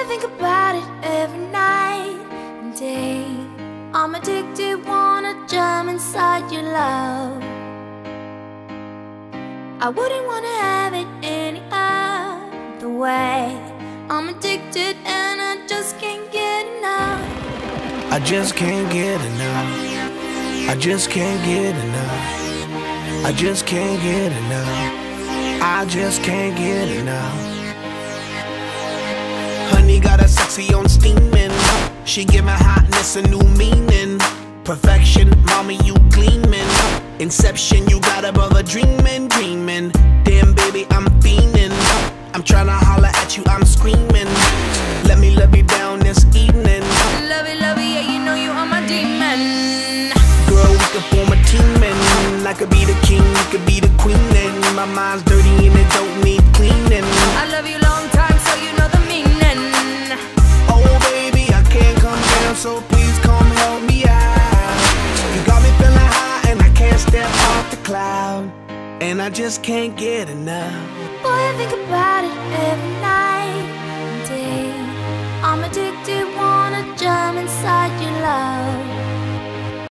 think about it every night and day. I'm addicted, wanna jump inside your love. I wouldn't wanna have it any other way. I'm addicted and I just can't get enough. I just can't get enough. I just can't get enough. I just can't get enough. I just can't get enough. Honey got her sexy on steaming. She give my hotness a new meaning. Perfection, mommy, you gleaming. Inception, you got above a dreaming, dreaming. Damn, baby, I'm fiending. I'm tryna holler at you, I'm screaming. Let me love you down this evening. Love it, yeah, you know you are my demon. Girl, we could form a team and I could be the king, you could be the queen. And my mind's dirty and it don't need cleaning. I love you long time, so you know the meaning. Oh baby, I can't come down, so please come help me out. You got me feeling high and I can't step off the cloud. And I just can't get enough. Boy, I think about it every night